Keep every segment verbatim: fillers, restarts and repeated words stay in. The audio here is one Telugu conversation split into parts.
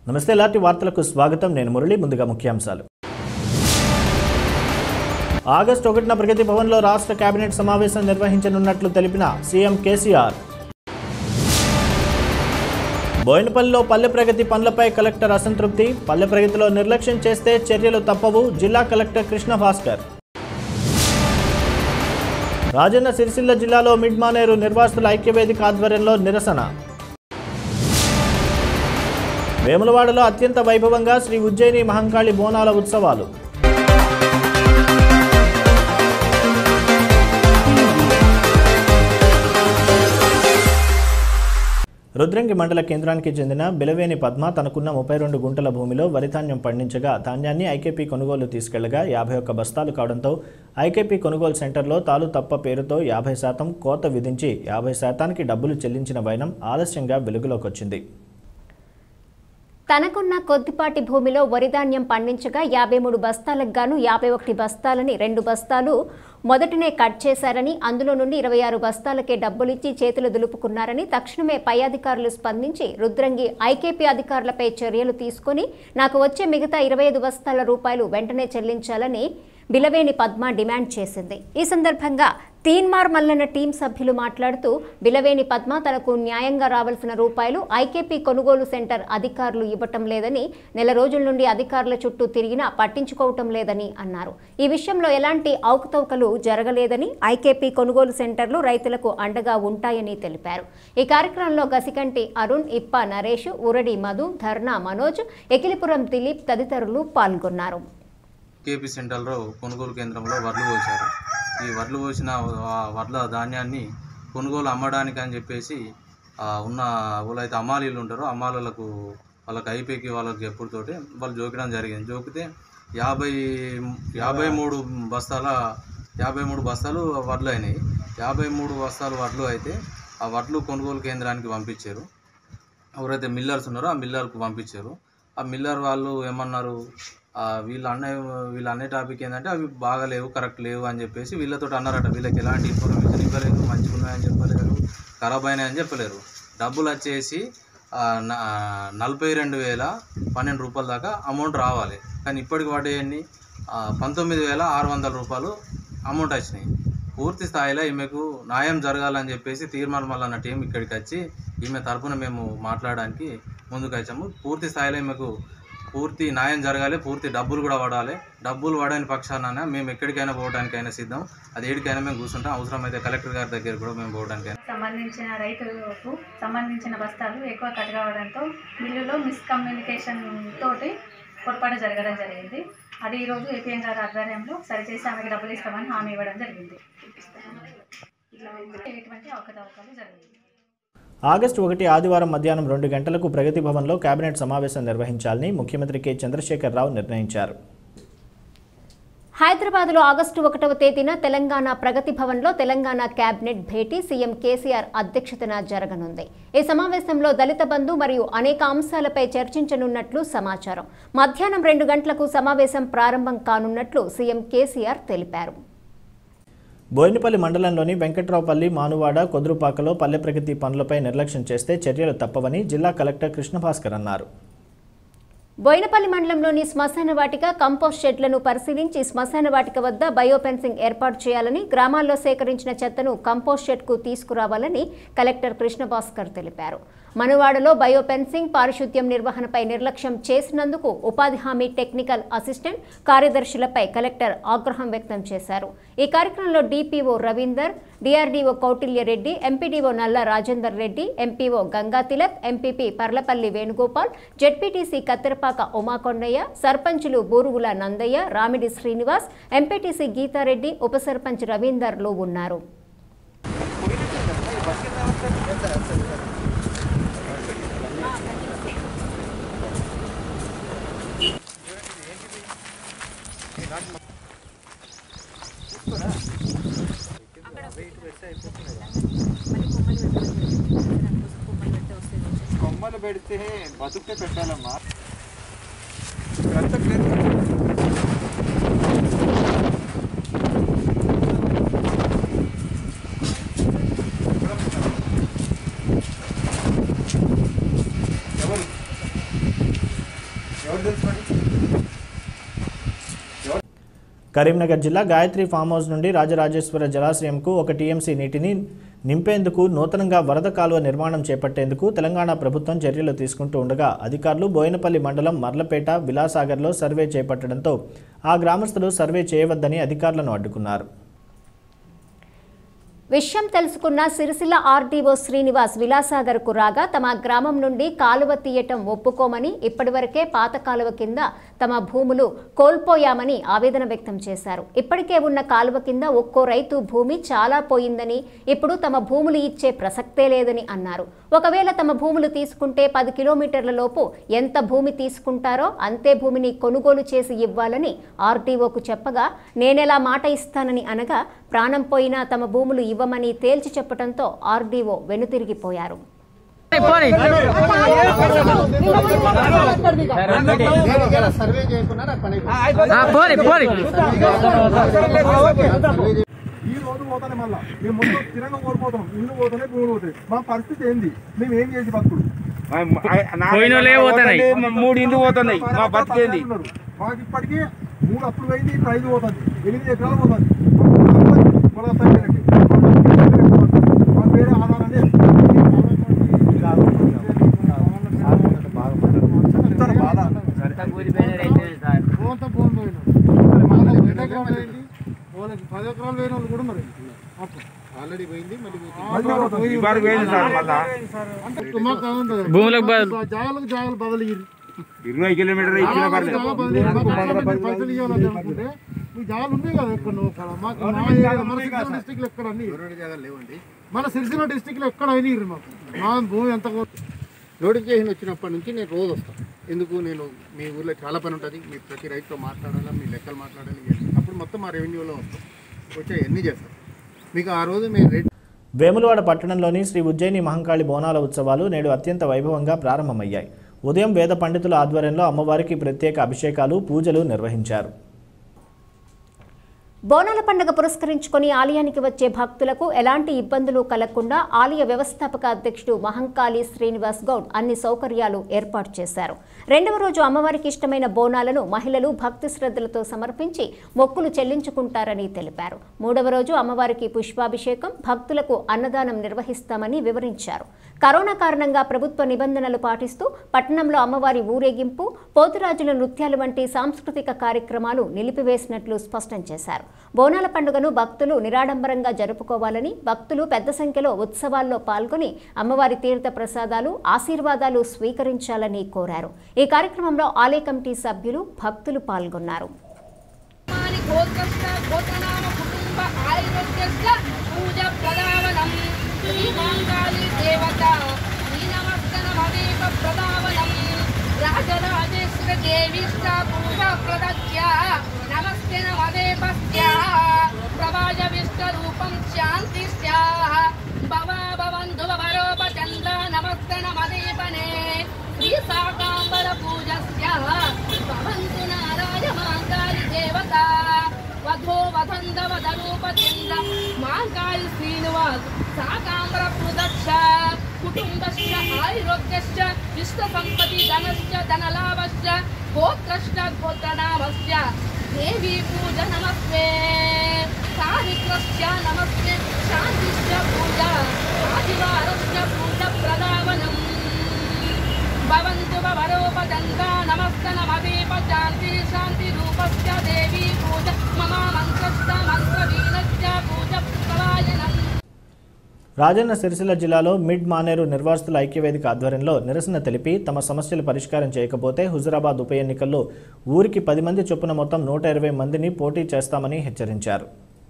నమస్తే లాటి వార్తలకు స్వాగతం. నేను మురళి. ముందుగా ముఖ్యాంశాలు. ఆగస్టు ఒకటిన ప్రగతి భవన్లో రాష్ట్ర కేబినెట్ సమావేశం నిర్వహించనున్నట్లు తెలిపిన సీఎం కేసీఆర్. బోయినపల్లిలో పల్లె ప్రగతి పనులపై కలెక్టర్ అసంతృప్తి. పల్లె ప్రగతిలో నిర్లక్ష్యం చేస్తే చర్యలు తప్పవు. జిల్లా కలెక్టర్ కృష్ణ భాస్కర్. రాజన్న సిరిసిల్ల జిల్లాలో మిడ్మానేరు నిర్వాసితుల ఐక్యవేదిక ఆధ్వర్యంలో నిరసన. వేములవాడలో అత్యంత వైభవంగా శ్రీ ఉజ్జయిని మహంకాళి బోనాల ఉత్సవాలు. రుద్రంగి మండల కేంద్రానికి చెందిన బిలవేని పద్మ తనకున్న ముప్పై రెండు గుంటల భూమిలో వరిధాన్యం పండించగా ధాన్యాన్ని ఐకేపీ కొనుగోలు తీసుకెళ్లగా యాభై ఒక్క బస్తాలు కావడంతో ఐకేపీ కొనుగోలు సెంటర్లో తాలు తప్ప పేరుతో యాభై శాతం కోత విధించి యాభై శాతానికి డబ్బులు చెల్లించిన వైనం ఆలస్యంగా వెలుగులోకి వచ్చింది. తనకున్న కొద్దిపాటి భూమిలో వరిధాన్యం పండించగా యాభై మూడు బస్తాలకు గాను యాభై ఒకటి బస్తాలని రెండు బస్తాలు మొదటనే కట్ చేశారని, అందులో నుండి ఇరవై ఆరు బస్తాలకే డబ్బులిచ్చి చేతులు దులుపుకున్నారని తక్షణమే పై అధికారులు స్పందించి రుద్రంగి ఐకేపీ అధికారులపై చర్యలు తీసుకుని నాకు వచ్చే మిగతా ఇరవై ఐదు బస్తాల రూపాయలు వెంటనే చెల్లించాలని బిలవేని పద్మ డిమాండ్ చేసింది. ఈ సందర్భంగా తీన్మార్ మల్లన్న టీం సభ్యులు మాట్లాడుతూ బిలవేని పద్మ తనకు న్యాయంగా రావాల్సిన రూపాయలు ఐకేపీ కొనుగోలు సెంటర్ అధికారులు ఇవ్వటం లేదని, నెల రోజుల నుండి అధికారుల చుట్టూ తిరిగినా పట్టించుకోవటం లేదని అన్నారు. ఈ విషయంలో ఎలాంటి అవకతవకలు జరగలేదని, ఐకేపీ కొనుగోలు సెంటర్లు రైతులకు అండగా ఉంటాయని తెలిపారు. ఈ కార్యక్రమంలో గసికంటి అరుణ్, ఇప్ప నరేష్, ఉరడి మధు, ధర్నా మనోజ్, ఎకిలిపురం దిలీప్ తదితరులు పాల్గొన్నారు. కేపీ సెంటర్లో కొనుగోలు కేంద్రంలో వడ్లు పోశారు. ఈ వడ్లు పోసిన వడ్ల ధాన్యాన్ని కొనుగోలు అమ్మడానికి అని చెప్పేసి ఉన్న వాళ్ళైతే అమ్మాలీలు ఉంటారో అమ్మాలకు వాళ్ళకి ఐపీకి వాళ్ళకి చెప్పుడుతోటి వాళ్ళు జోకడం జరిగింది. జోకితే యాభై యాభై మూడు బస్తాల యాభై మూడు బస్తాలు వడ్లు అయినాయి. యాభై మూడు బస్తాలు వడ్లు అయితే ఆ వడ్లు కొనుగోలు కేంద్రానికి పంపించారు. ఎవరైతే మిల్లర్స్ ఉన్నారో ఆ మిల్లర్కు పంపించారు. ఆ మిల్లర్ వాళ్ళు ఏమన్నారు, వీళ్ళు అన్న వీళ్ళు అనే టాపిక్ ఏంటంటే అవి బాగాలేవు, కరెక్ట్ లేవు అని చెప్పేసి వీళ్ళతో అన్నారట. వీళ్ళకి ఎలాంటి ఇన్ఫర్మేషన్ ఇవ్వలేదు, మంచిగా ఉన్నాయని చెప్పలేరు, ఖరాబ్ అయినాయని చెప్పలేరు. డబ్బులు వచ్చేసి నలభై రెండు వేల పన్నెండు రూపాయల దాకా అమౌంట్ రావాలి. కానీ ఇప్పటికి పడేయండి పంతొమ్మిది వేల ఆరు వందల రూపాయలు అమౌంట్ వచ్చినాయి. పూర్తి స్థాయిలో ఈమెకు న్యాయం జరగాలని చెప్పేసి తీర్మానం మల్లన్న టీం ఇక్కడికి వచ్చి ఈమె తరఫున మేము మాట్లాడడానికి ముందుకు వచ్చాము. పూర్తి స్థాయిలో ఈమెకు పూర్తి న్యాయం జరగాలి, పూర్తి డబ్బులు కూడా పడాలి. డబ్బులు పడని పక్షాన మేము ఎక్కడికైనా పోవడానికైనా సిద్ధం. అది ఏడికైనా మేము కూర్చుంటాం. అవసరమైతే కలెక్టర్ గారి దగ్గర కూడా మేము పోవడానికి. సంబంధించిన రైతులకు సంబంధించిన బస్తాలు ఎక్కువ కట్ కావడంతో మిల్లులో మిస్కమ్యూనికేషన్ తోటి పొరపాటు జరగడం జరిగింది. అది ఈరోజు ఏపీఎం గారి ఆధ్వర్యంలో సరిచేసి ఆమెకి డబ్బులు ఇస్తామని హామీ ఇవ్వడం జరిగింది. ఎటువంటి అవకతవకలు జరిగింది. ఆగస్టు ఒకటి ఆదివారం మధ్యాహ్నం రెండు గంటలకు ప్రగతి భవన్లో కేబినెట్ సమావేశం నిర్వహించాలని ముఖ్యమంత్రి కె చంద్రశేఖరరావు నిర్ణయించారు. హైదరాబాద్లో ఆగస్టు ఒకటవ తేదీన తెలంగాణ ప్రగతి భవన్లో తెలంగాణ కేబినెట్ భేటీ సీఎం కేసీఆర్ అధ్యక్షతన జరగనుంది. ఈ సమావేశంలో దళిత బంధు మరియు అనేక అంశాలపై చర్చించనున్నట్లు సమాచారం. మధ్యాహ్నం రెండు గంటలకు సమావేశం ప్రారంభం కానున్నట్లు సీఎం కేసీఆర్ తెలిపారు. బోయినపల్లి మండలంలోని వెంకట్రావుపల్లి, మానువాడ, కొద్రుపాకలో పల్లె ప్రగతి పనులపై నిర్లక్ష్యం చేస్తే చర్యలు తప్పవని జిల్లా కలెక్టర్ కృష్ణ భాస్కర్ అన్నారు. బోయినపల్లి మండలంలోని శ్మశాన వాటిక, కంపోస్ట్ షెడ్లను పరిశీలించి శ్మశాన వాటిక వద్ద బయోఫెన్సింగ్ ఏర్పాటు చేయాలని, గ్రామాల్లో సేకరించిన చెత్తను కంపోస్ట్ షెడ్కు తీసుకురావాలని కలెక్టర్ కృష్ణ భాస్కర్ తెలిపారు. మనువాడలో బయోఫెన్సింగ్, పారిశుద్ధ్యం నిర్వహణపై నిర్లక్ష్యం చేసినందుకు ఉపాధి హామీ టెక్నికల్ అసిస్టెంట్ కార్యదర్శులపై కలెక్టర్ ఆగ్రహం వ్యక్తం చేశారు. ఈ కార్యక్రమంలో DPO Ravinder, DRDO Kautilyareddy, MPDO Nalla Rajender Reddy, MPO Ganga Tilak, MPP Parlapalli Venugopal, ZPTC Katterapaka Umakondaiah, సర్పంచులు బూరుగుల నందయ్య, రామిడి శ్రీనివాస్, ఎంపీటీసీ గీతారెడ్డి, ఉప సర్పంచ్ రవీందర్లు ఉన్నారు. కొమ్మలు పెడితే బతుకే పెట్టాలమ్మా. ఎవరు కరీంనగర్ జిల్లా గాయత్రి ఫామ్ హౌస్ నుండి రాజరాజేశ్వర జలాశయంకు ఒక టీఎంసీ నీటిని నింపేందుకు నూతనంగా వరద కాలువ నిర్మాణం చేపట్టేందుకు తెలంగాణ ప్రభుత్వం చర్యలు తీసుకుంటూ ఉండగా అధికారులు బోయినపల్లి మండలం మర్లపేట విలాసాగర్లో సర్వే చేపట్టడంతో ఆ గ్రామస్తులు సర్వే చేయవద్దని అధికారులను అడ్డుకున్నారు. విషయం తెలుసుకున్న సిరిసిల్ల ఆర్డీఓ శ్రీనివాస్ విలాసాగర్కు రాగా తమ గ్రామం నుండి కాలువ తీయటం ఒప్పుకోమని ఇప్పటివరకే పాత కాలువ కింద తమ భూములు కోల్పోయామని ఆవేదన వ్యక్తం చేశారు. ఇప్పటికే ఉన్న కాలువ కింద ఒక్కో రైతు భూమి చాలా పోయిందని ఇప్పుడు తమ భూములు ఇచ్చే ప్రసక్తే లేదని అన్నారు. ఒకవేళ తమ భూములు తీసుకుంటే పది కిలోమీటర్ల లోపు ఎంత భూమి తీసుకుంటారో అంతే భూమిని కొనుగోలు చేసి ఇవ్వాలని ఆర్డీఓకు చెప్పగా నేనెలా మాట ఇస్తానని అనగా ప్రాణం పోయినా తమ భూములు ఇవ్వమని తేల్చి చెప్పడంతో ఆర్డీఓ వెనుతిరిగిపోయారు. ఈ రోజు పోతానే మళ్ళా మేము ముందు తిరంగా కోల్పోతాం, ఇల్లు పోతానే భూములు పోతాయి. మా పరిస్థితి ఏంది? మేము ఏం చేసి బతుకుడు? మూడు ఇండ్లు పోతున్నాయి, మా బతికేంది? మాకు ఇప్పటికీ మూడు అప్పుడు పోయింది, ఇప్పుడు ఐదు పోతుంది, ఎనిమిది ఎకరాలు పోతుంది. మాకు వేరే ఆధారం లేదు. పది ఎకరాలు వేరే వాళ్ళు కూడా ఉన్నారు. ఆల్రెడీ పోయింది, జాగాలకు జాగాలు బదులు ఇరవై కిలోమీటర్ పైసలు ఇవ్వాలని అనుకుంటే మీ జాగాలు ఉన్నాయి కదా ఎక్కడ మన డిస్టిక్ లో ఎక్కడ అన్ని లేవండి. మన సిరిసిల్ల డిస్టిక్ లో ఎక్కడ అయినా మాకు మా భూమి ఎంత నోటిఫికేషన్ వచ్చినప్పటి నుంచి నేను రోజు వస్తాను. ఎందుకు? నేను మీ ఊర్లో చాలా పని ఉంటుంది, మీ ప్రతి రైతుతో మాట్లాడాలా, మీ లెక్కలు మాట్లాడాలి. అప్పుడు మొత్తం మా రెవెన్యూలో వస్తాం, వచ్చి ఎన్ని చేస్తాం మీకు ఆ రోజు మేము రేట్. వేములవాడ పట్టణంలోని శ్రీ ఉజ్జయిని మహంకాళి బోనాల ఉత్సవాలు నేడు అత్యంత వైభవంగా ప్రారంభమయ్యాయి. ఉదయం వేద పండితుల ఆధ్వర్యంలో అమ్మవారికి ప్రత్యేక అభిషేకాలు, పూజలు నిర్వహించారు. బోనాల పండుగ పురస్కరించుకొని ఆలయానికి వచ్చే భక్తులకు ఎలాంటి ఇబ్బందులు కలగకుండా ఆలయ వ్యవస్థాపక అధ్యక్షుడు మహంకాళి శ్రీనివాస్ గౌడ్ అన్ని సౌకర్యాలు ఏర్పాటు చేశారు. రెండవ రోజు అమ్మవారికి ఇష్టమైన బోనాలను మహిళలు భక్తి శ్రద్ధలతో సమర్పించి మొక్కులు చెల్లించుకుంటారని తెలిపారు. మూడవ రోజు అమ్మవారికి పుష్పాభిషేకం, భక్తులకు అన్నదానం నిర్వహిస్తామని వివరించారు. కరోనా కారణంగా ప్రభుత్వ నిబంధనలు పాటిస్తూ పట్టణంలో అమ్మవారి ఊరేగింపు, పోతురాజుల నృత్యాలు వంటి సాంస్కృతిక కార్యక్రమాలు నిలిపివేసినట్లు స్పష్టం చేశారు. బోనాల పండుగను భక్తులు నిరాడంబరంగా జరుపుకోవాలని, భక్తులు పెద్ద సంఖ్యలో ఉత్సవాల్లో పాల్గొని అమ్మవారి తీర్థ ప్రసాదాలు, ఆశీర్వాదాలు స్వీకరించాలని కోరారు. ఈ కార్యక్రమంలో ఆలయ కమిటీ సభ్యులు, భక్తులు పాల్గొన్నారు. నమస్తే నమదే పస్యాః ప్రవాజ విష్ణురూపం శాంతిస్యాః భవ భవంతు భవరోపచంద్ర నమస్తే నమదీపనే శ్రీ శాకాంబర పూజస్యాః భవంతు నారాయ మాంకాళి దేవత వధో వదంత వదరూపచంద్ర మాంకాళి శ్రీనివాస్ శాకాంబర పూజక్ష కుటుంబస్య ఆయురోగ్యస్య విష్ణ సంపత్తి ధనస్య ధనలాభస్య గోత్రస్య గోత్రనామస్య దేవి పూజ నమస్తే సావిత్రస్య నమస్తే శాంతిస్య పూజ ఆదివారస్య పూజ ప్రదావనం భవంతు భవరోపదంత నమస్తే నమదీప శాంతి శాంతి రూపస్య దేవి పూజ మమ మంత్రస్య మంత్రవీణస్య పూజ ప్రవాయనం. రాజన్న సిరిసిల్ల జిల్లాలో మిడ్ మానేరు నిర్వాసితుల ఐక్యవేదిక ఆధ్వర్యంలో నిరసన తెలిపి తమ సమస్యలు పరిష్కారం చేయకపోతే హుజురాబాద్ ఉప ఎన్నికల్లో ఊరికి పది మంది చొప్పున మొత్తం నూట ఇరవై మందిని పోటీ చేస్తామని హెచ్చరించారు.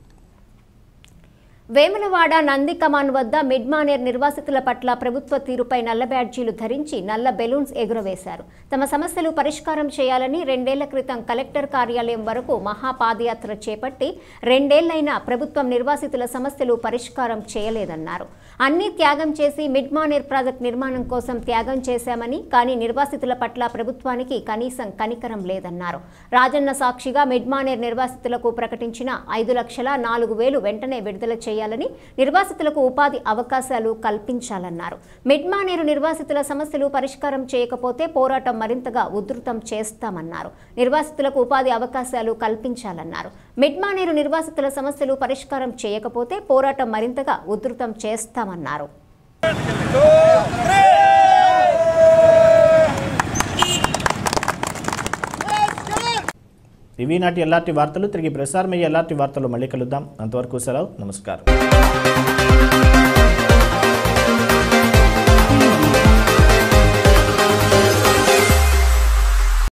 వేములవాడ నంది కమాన్ వద్ద మిడ్మానేర్ నిర్వాసితుల పట్ల ప్రభుత్వ తీరుపై నల్ల బ్యాడ్జీలు ధరించి నల్ల బెలూన్స్ ఎగురవేశారు. తమ సమస్యలు పరిష్కారం చేయాలని రెండేళ్ల క్రితం కలెక్టర్ కార్యాలయం వరకు మహాపాదయాత్ర చేపట్టి రెండేళ్లైనా ప్రభుత్వం నిర్వాసితుల సమస్యలు పరిష్కారం చేయలేదన్నారు. అన్ని త్యాగం చేసి మిడ్ మానేర్ ప్రాజెక్ట్ నిర్మాణం కోసం త్యాగం చేశామని, కానీ నిర్వాసితుల పట్ల ప్రభుత్వానికి కనీసం కనికరం లేదన్నారు. రాజన్న సాక్షిగా మిడ్ మానేర్ నిర్వాసితులకు ప్రకటించిన ఐదు లక్షల నాలుగు వేలు వెంటనే విడుదల చేయాలని, నిర్వాసితులకు ఉపాధి అవకాశాలు కల్పించాలన్నారు. మిడ్ మానేరు నిర్వాసితుల సమస్యలు పరిష్కారం చేయకపోతే పోరాటం మరింతగా ఉధృతం చేస్తామన్నారు. నిర్వాసితులకు ఉపాధి అవకాశాలు కల్పించాలన్నారు. మిడ్ మానేరు నిర్వాసితుల సమస్యలు పరిష్కారం చేయకపోతే పోరాటం మరింతగా ఉధృతం చేస్తామన్నారు. ఇవి నాటి ఎల్ఆర్టీ వార్తలు. తిరిగి ప్రసారమయ్యే ఎల్ఆర్టీ వార్తలు మళ్ళీ కలుద్దాం. అంతవరకు సెలవు. నమస్కారం.